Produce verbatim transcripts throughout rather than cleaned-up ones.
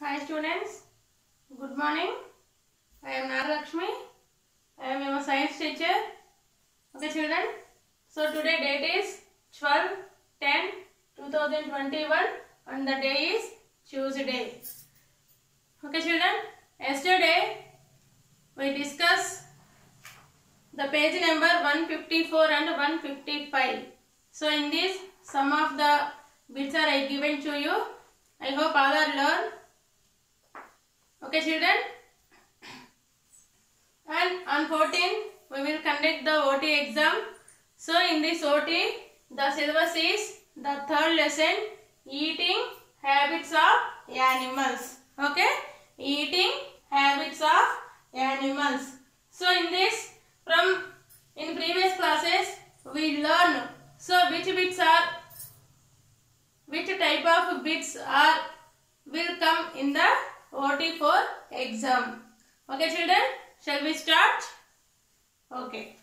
Hi students, good morning. I am Nagalakshmi. I am your science teacher. Okay children, so today date is twelve ten twenty twenty-one and the day is Tuesday. Okay children, yesterday we discussed the page number one fifty-four and one fifty-five. So in this some of the bits are I given to you. I hope all are learned. Okay children, and on fourteen we will conduct the O T exam. So in this O T the syllabus is the third lesson, eating habits of animals. Okay, eating habits of animals. So in this, from in previous classes we learn so which bits are which type of bits are will come in the O T for exam. Okay children, shall we start? Okay.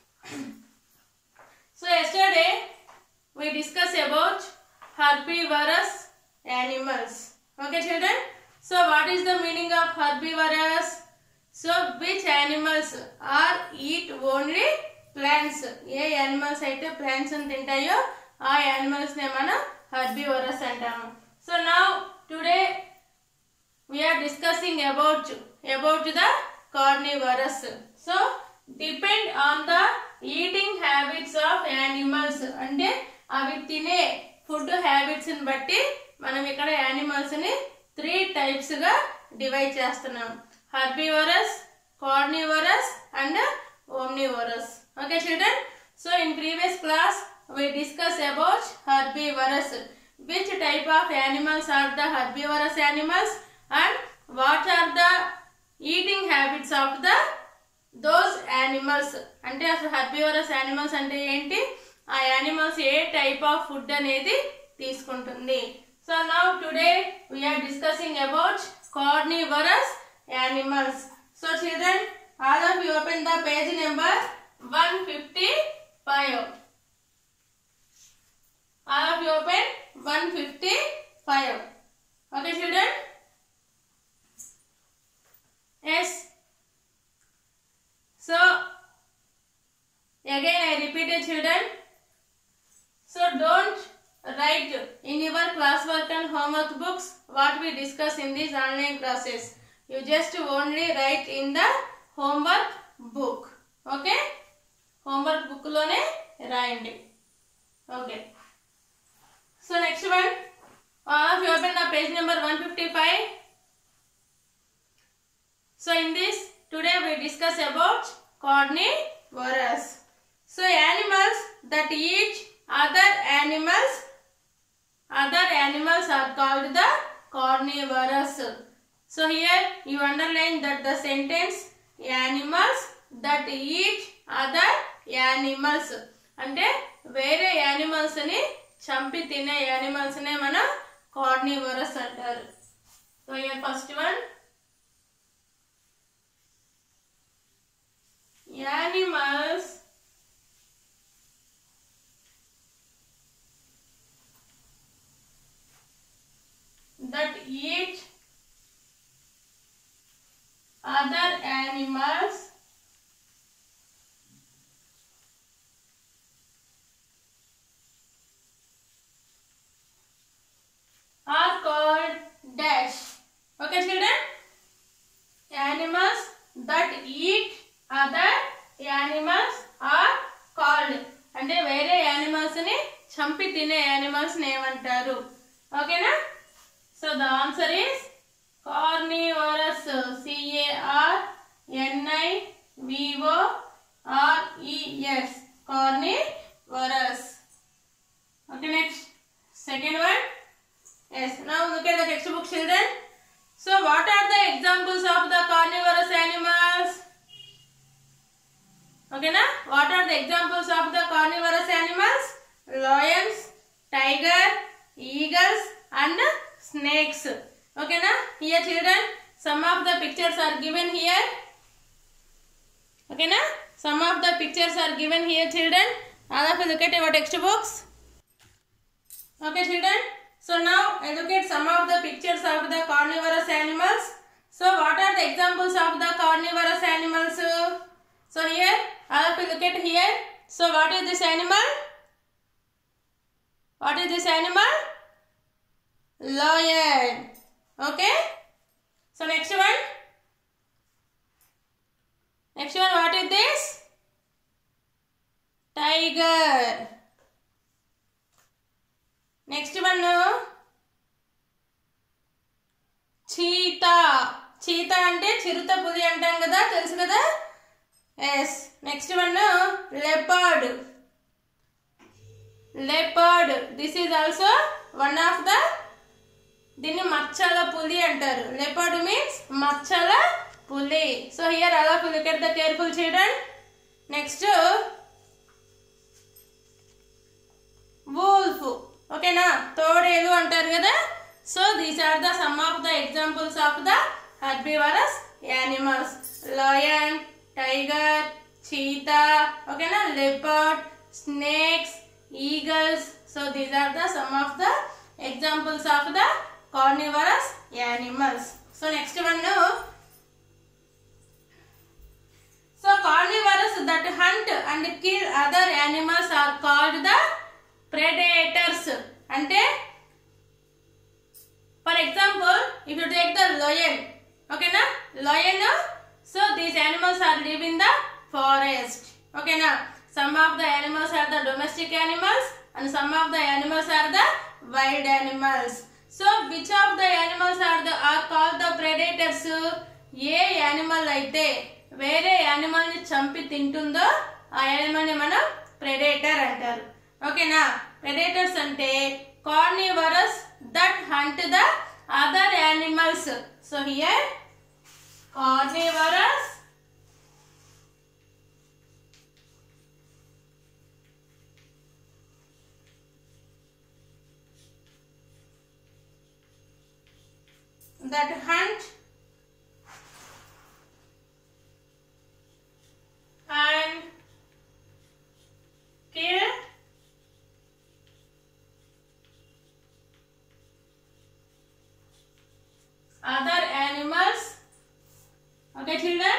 So yesterday we discussed about herbivorous animals. Okay children, so what is the meaning of herbivorous? So which animals are eat only plants? A animals అయితే plants అని తింటాయో ఆ animals నే మనం herbivorous అంటాము. So now today we are discussing about about the carnivorous. So depend on the eating habits of animals. అంటే అవి తినే food habits ని బట్టి మనం ఇక్కడ యానిమల్స్ ని త్రీ టైప్స్ గా డివైడ్ చేస్తున్నాం. Herbivorous, carnivorous and omnivorous. Okay children, so in previous class we discussed about herbivorous. Which type of animals are the herbivorous animals and what are the eating habits of the those animals? అంటే అసలు హెర్బివరస్ animals అంటే ఏంటి, ఆ animals ఏ type of food అనేది తీసుకుంటుంది. So now today we are discussing about carnivorous animals. So children, all of you open the page number one fifty-five. All of you open one fifty-five. Okay children? Yes. So again I repeated children. So don't write in your classwork and homework books what we discuss in these online classes. You just only write in the homework book. Okay? Homework book lone రాయండి. Okay. So next one, all of you open the page number one fifty-five. So in this today we discuss about carnivorous. So animals that eat other animals, other animals are called the carnivorous. So here you underline that the sentence animals that eat other animals. అంటే వేరే animals ని చంపి తినే animals నే మనం carnivorous అంటారు. So here first one, animals that eat other animals are called dash. Okay children, animals that eat other animals are called, అంటే వేరే యానిమల్స్ ని చంపి తినే యానిమల్స్ ని ఏమంటారు? ఓకేనా? So the answer is carnivorous. C A R N I V O R E S, carnivorous. Okay, next second one. Yes, now look at the textbook children. So what are the examples of the carnivorous animals? Okay na, what are the examples of the carnivorous animals? Lions, tiger, eagles and snakes. Okay na, here children some of the pictures are given here. Okay na, some of the pictures are given here children. All of you look at your textbooks. Okay children, so now educate some of the pictures of the carnivorous So what are the examples of the carnivorous animals? So here, all of you look at here. So what is this animal? What is this animal? Lion. Okay. So next one. Next one, what is this? Tiger. Next one, no? Cheetah. Cheetah అంటే చిరుత పులి అంటాం కదా, తెలుసు కదా? Yes. Next one, no? Leopard. Leopard. This is also one of the దీన్ని మచ్చల పులి అంటారు. Leopard means మచ్చల పులి. So here all of you look at the careful children. Next, wolf. Okay na? తోడేలు అంటారు కదా. So these are the some of the examples of the herbivorous animals. Lion, tiger, cheetah, okay na? Leopard, snakes, eagles. So these are the some of the examples of the carnivorous animals. So next one, no? So carnivores that hunt and kill other animals are called the predators. Ante, for example, if you take the lion, okay na? Lion, so these animals are live in the forest. Okay na? Some of the animals are the domestic animals and some of the animals are the wild animals. So which of the animals are the are called the predators? ఏ animal అయితే వేరే animal ని చంపి తింటుందో ఆ animal ని మనం predator అంటారు. ఓకేనా? ప్రెడేటర్స్ అంటే carnivorous that hunt the other animals. So here carnivorous that hunt and kill other animals. Okay children,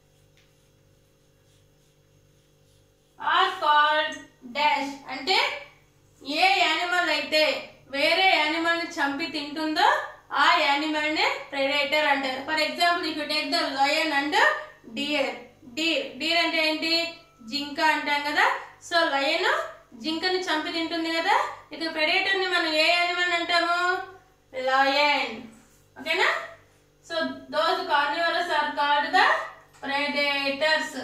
are called dash. అంటే ఏ యానిమల్ అయితే వేరే యానిమల్ ని చంపి తింటుందో ఆ యానిమల్ నే ప్రెడేటర్ అంటారు. For example if you take the lion and deer. Deer deer అంటే ఏంటి? జింక అంటాం కదా. సో లయన్ జింకని చంపి తింటుంది కదా. ఇక ప్రెడేటర్ ని మనం ఏ యానిమల్ అంటాము? లయన్. ఓకేనా? So those carnivorous are called the predators.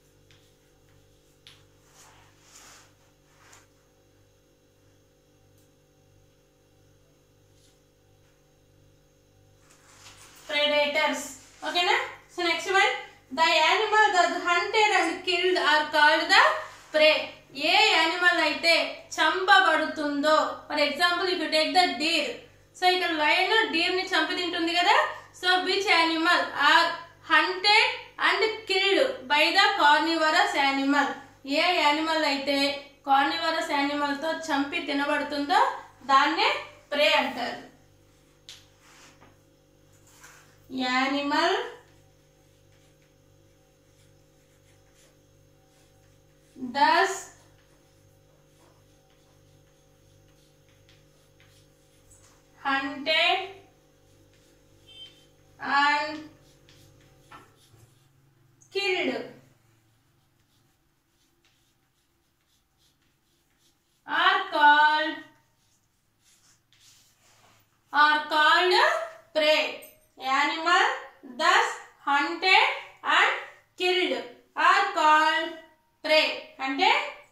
Predators. Okay na? So next one, the animal that hunted and killed are called the prey. ఏ యానిమల్ అయితే చంపబడుతుందో, for example if you take the deer. So ఇక్కడ lion deer ని చంపి తింటుంది కదా. So which animal are hunted and killed by the carnivorous animal. ఏ animal అయితే కార్నివరస్ యానిమల్ తో చంపి తినబడుతుందో దాన్నే ప్రే అంటారు. Animal thus hunted and killed are called are called prey. Animal thus hunted and killed are called prey. అంటే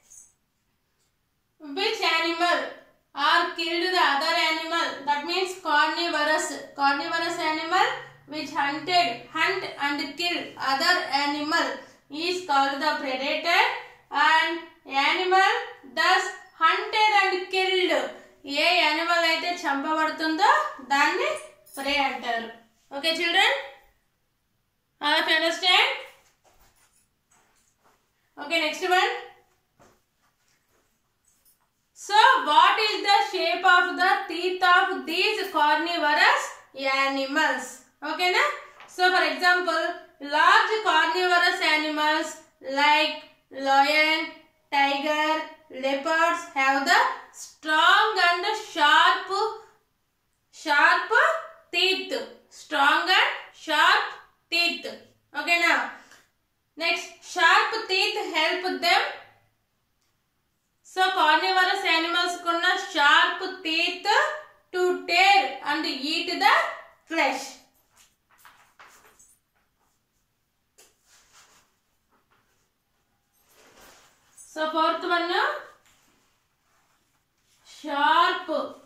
which animal are killed the other animal, that means carnivorous carnivorous animal which hunted hunt and kill other animal is called the predator, and animal thus hunted and killed ఏ animal అయితే చంపబడుతుందో దాన్ని ప్రే అంటారు. Okay children, all of you understand? Okay, next one. So what is the shape of the teeth of these carnivorous animals? Okay na? So for example, large carnivorous animals like lion, tiger, leopards have the strong and sharp sharp teeth. Strong and sharp teeth. Okay now. Next, sharp teeth help them. So carnivorous animals kunna sharp teeth to tear and eat the flesh. So fourth one, sharp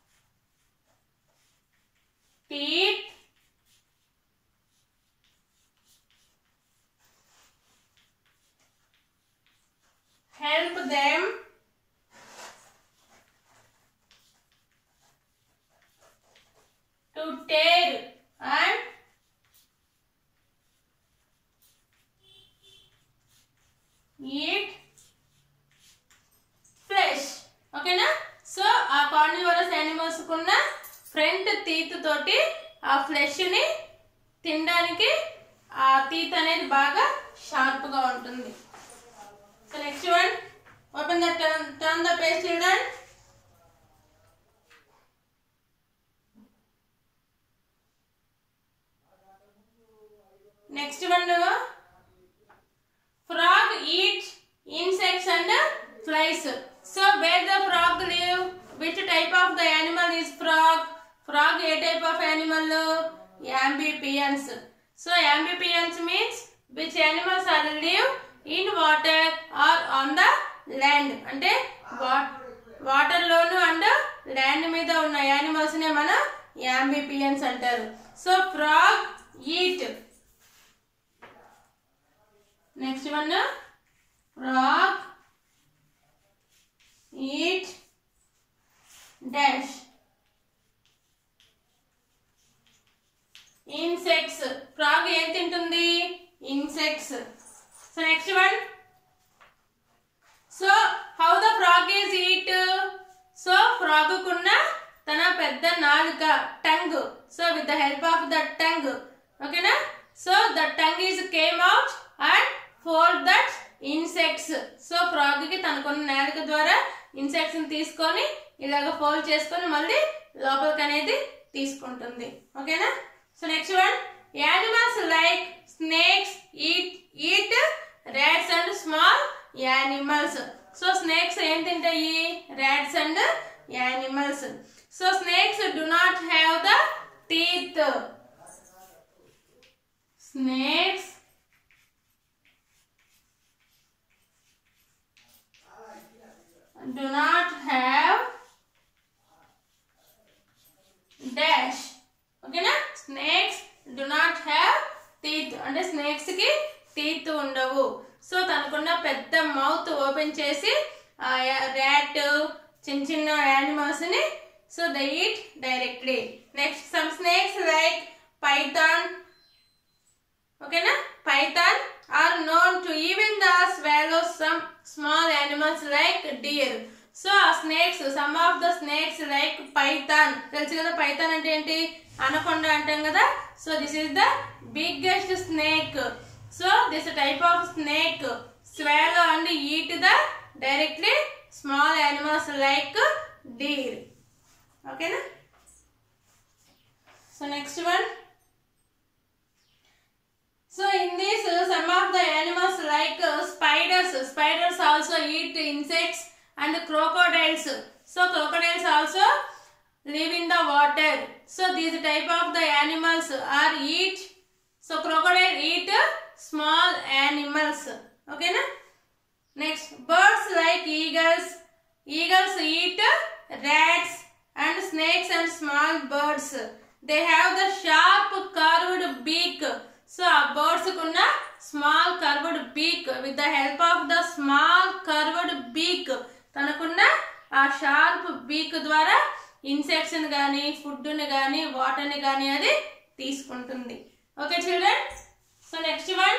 teeth help them to tear and eat flesh. Okay na? So a carnivorous animals kunna front teeth toti a flesh ni tindaniki a teeth anedi baga sharp ga untundi. So next one, open the turn, turn the page children. Next one, frog eat insects and flies. So where the frog live? Which type of the animal is frog? Frog a type of animal? Amphibians. So amphibians means which animals are live in water or on the land. Ante water lonu and land meeda unna animals ne mana amphibians antaru. So frog eat. Next one, frog eat dash insects. Frog em tintundi? Insects. So next one, so how the frog is eat? So frog kunna tana pedda naluka tongue. So with the help of the tongue, okay na? So the tongue is came out and fold that insects. So frog ki tanakuన్న నాలుక ద్వారా insects ని తీసుకొని ఇలాగ fold చేసుకొని మళ్ళీ లోపలికి అనేది తీసుకుంటుంది. ఓకేనా? So next one, animals like snakes eat eat rats and small animals. So snakes ఏం తింటాయి? Rats and animals. So snakes do not have the teeth. Snakes do not have dash. Okay na? Snakes do not have teeth. అంటే snakes కి teeth ఉండవు. So తనకున్న పెద్ద mouth open చేసి ఆ rat చిన్న చిన్న animals ని so they eat directly. Next, some snakes like python, okay na? Python are known to even the swallow some small animals like deer. So snakes, some of the snakes like python. తెలుసు కదా python అంటే ఏంటి? anaconda అంటాం కదా. So this is the biggest snake. So this type of snake swallow and eat the directly small animals like deer. Okay na? So next one. So in this uh, some of the animals like uh, spiders. Spiders also eat insects and crocodiles. So crocodiles also live in the water. So these type of the animals are eat. So crocodile eat small animals. Okay na? Next, birds like eagles. Eagles eat rats and snakes and small birds. They have the sharp curved beak. So birds kunna small curved beak. With the help of the small curved beak, tanakunna a sharp beak ద్వారా insects ni gaani, food ni gaani, water ni gaani adi తీసుకుంటుంది. Okay children? So next one.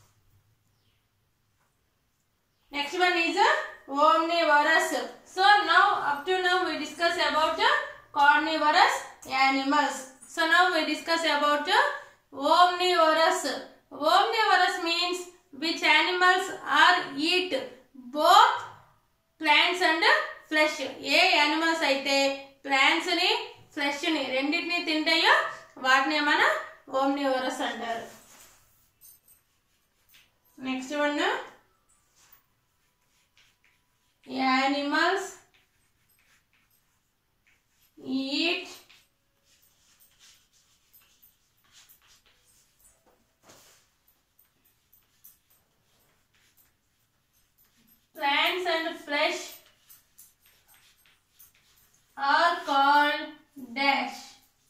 Next one is omnivorous. So now up to now we discuss about carnivorous animals. So now we discuss about omnivorous. Omnivorous means which animals are eat both plants and flesh. A animals అయితే plants ని flesh ని రెండింటిని తింటాయో వాటిని మనం omnivorous అంటారు. Next one animals eat plants and flesh are called dash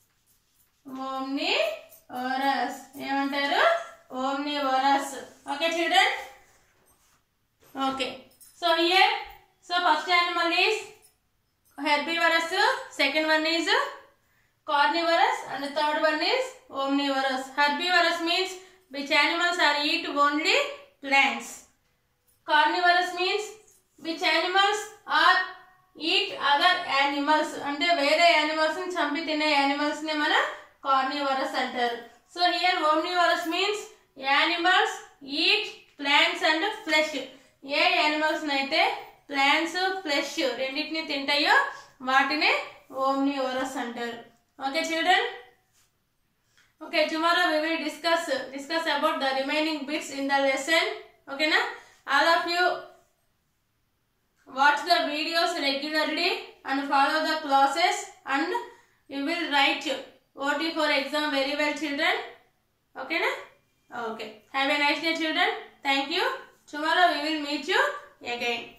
omnivorous. ఏమంటారు omnivorous. Okay children. Okay, so here, so first animal is herbivorous, second one is carnivorous, and the third one is omnivorous. Herbivorous means which animals are eat only plants. Carnivorous means which animals are eat other animals. అంటే వేరే animals ని చంపి తినే animals ని మన carnivorous అంటారు. So here omnivorous means animals eat plants and flesh. A animals నైతే plants flesh రెండింటిని తింటాయో వాటినే omnivorous అంటారు. Okay children. Okay, tomorrow we will discuss discuss about the remaining bits in the lesson. Okay na? All of you watch the videos regularly and follow the classes, and you will write O T for exam very well children. Okay na? Okay, have a nice day children. Thank you. Tomorrow we will meet you again.